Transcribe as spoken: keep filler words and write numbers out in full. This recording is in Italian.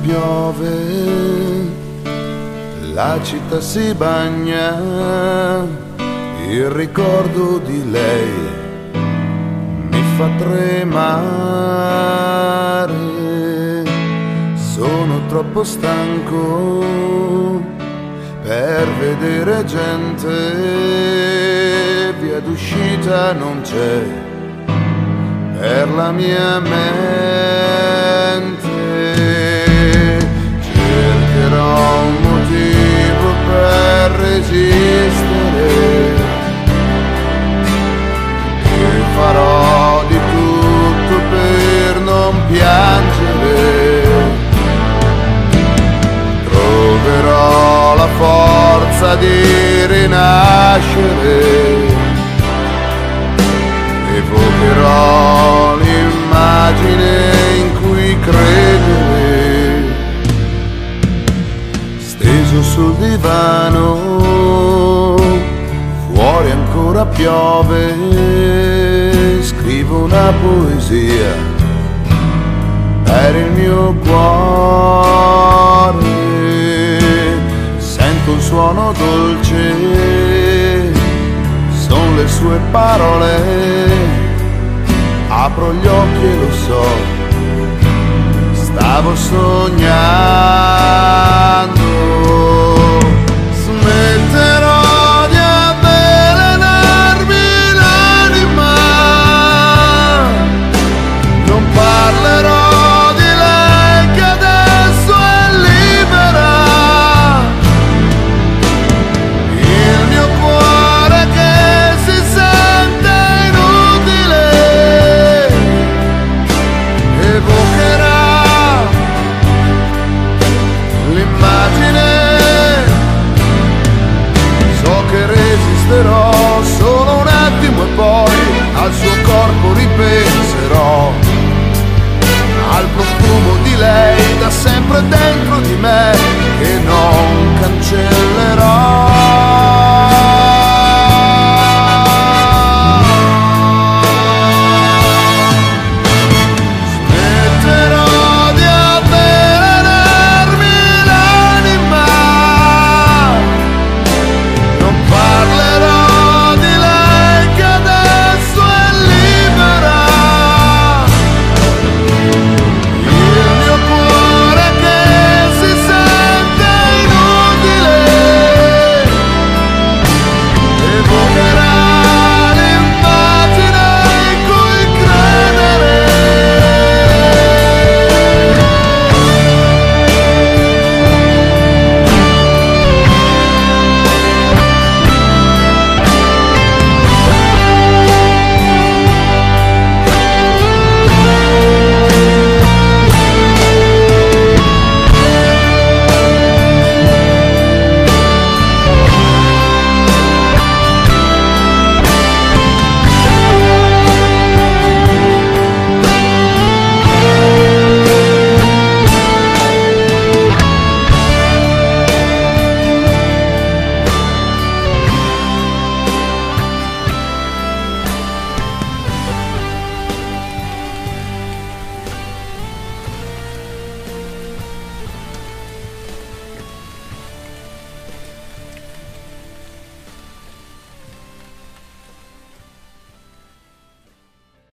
piove, la città si bagna, il ricordo di lei mi fa tremare. Sono troppo stanco per vedere gente, via d'uscita non c'è per la mia mente. Cercherò un motivo per resistere e farò di tutto per non piangere. Troverò la forza di rinascere, evocherò l'immagine in cui credere. Steso sul divano, fuori ancora piove, scrivo una poesia per il mio cuore. Sento un suono dolce, son le sue parole, apro gli occhi e lo so, stavo sognando.